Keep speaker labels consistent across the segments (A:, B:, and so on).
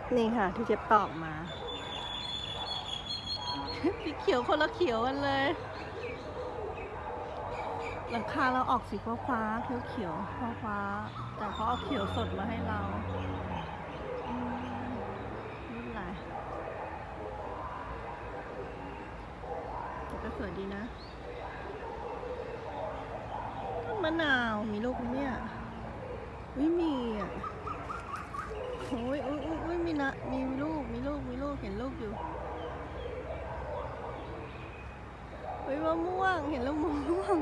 A: นี่ค่ะที่เจ็บตอบมาสีเขียวคนละเขียวกันเลยหลังคาเราออกสีฟ้าเขียวฟ้าแต่เขาเอาเขียวสดมาให้เราไม่เป็นไรแต่ก็สวยดีนะมะนาวมีลูกเนี่ยไม่มีอ่ะโอ้ยมีนะมีลูกเห็นลูกอยู่เฮ้ยมะม่วงเห็นลูกมะม่วง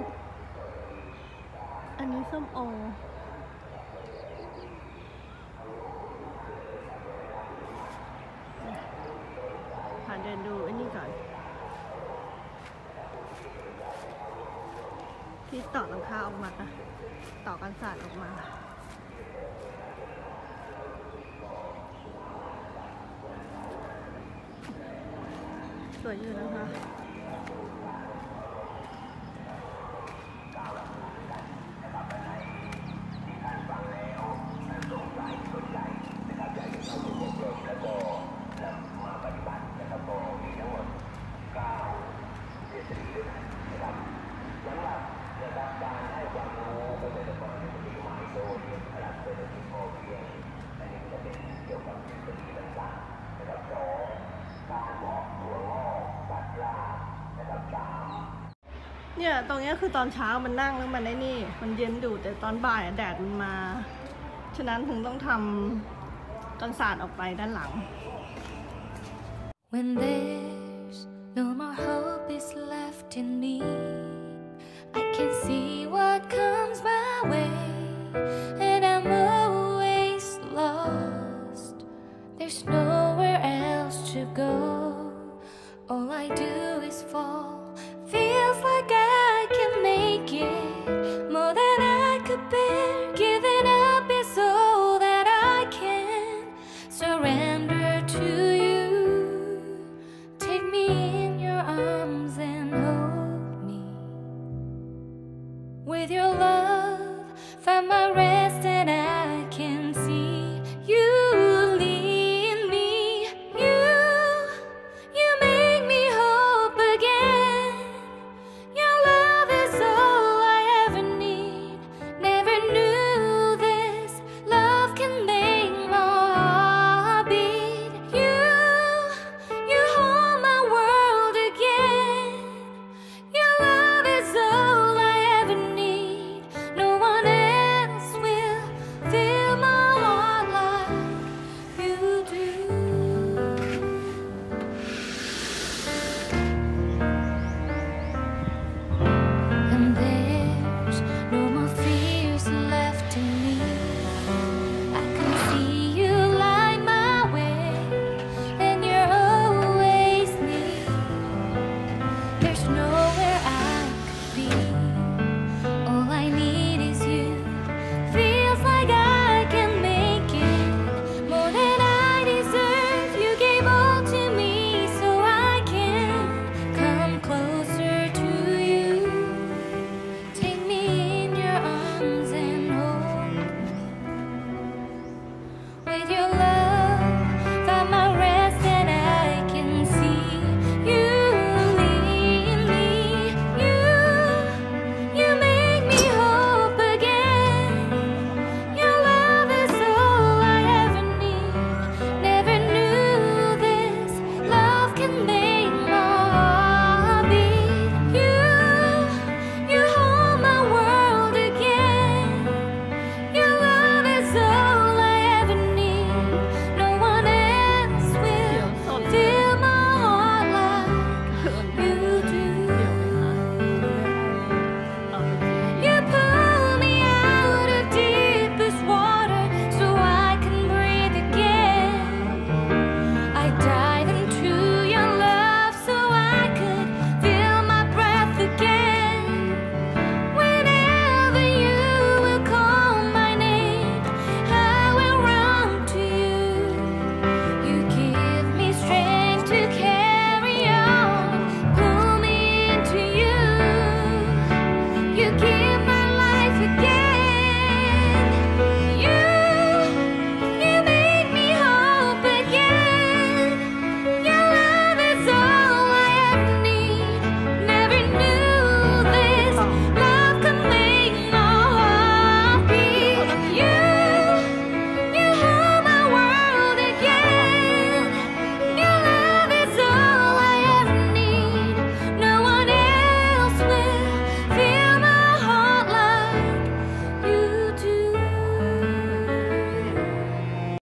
A: อันนี้ส้มโอผ่านเดินดูอันนี้ก่อนที่ต่อหลังคาออกมาต่อกันศาสตร์ออกมาสวยอยู่นะคะเนี่ยตรงนี้คือตอนเช้ามันนั่งแล้วมันได้นี่มันเย็นดูแต่ตอนบ่ายแดดมันมาฉะนั้นถึงต้องทำกันศาสตร์ออกไปด้านหลัง
B: When there's no more hope is left in me I can see what comes my way and I'm always lost There's nowhere else to go